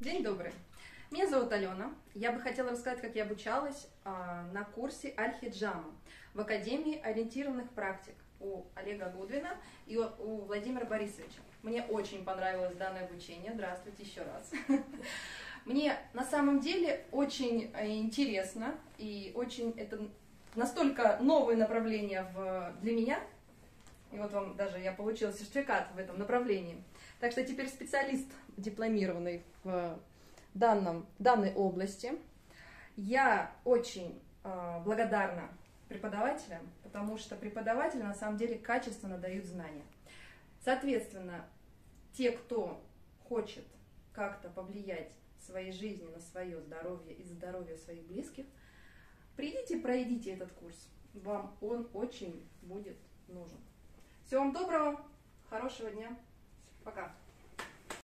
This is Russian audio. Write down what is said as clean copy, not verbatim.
День добрый. Меня зовут Алена. Я бы хотела рассказать, как я обучалась на курсе Аль-Хиджама в Академии ориентированных практик у Олега Гудвина и у Владимира Борисовича. Мне очень понравилось данное обучение. Здравствуйте еще раз. Мне на самом деле очень интересно и очень это настолько новое направление для меня. И вот вам даже я получила сертификат в этом направлении. Так что теперь специалист, дипломированный в данной области. Я очень благодарна преподавателям, потому что преподаватели на самом деле качественно дают знания. Соответственно, те, кто хочет как-то повлиять в своей жизни на свое здоровье и здоровье своих близких, придите, пройдите этот курс. Вам он очень будет нужен. Всего вам доброго, хорошего дня. Пока.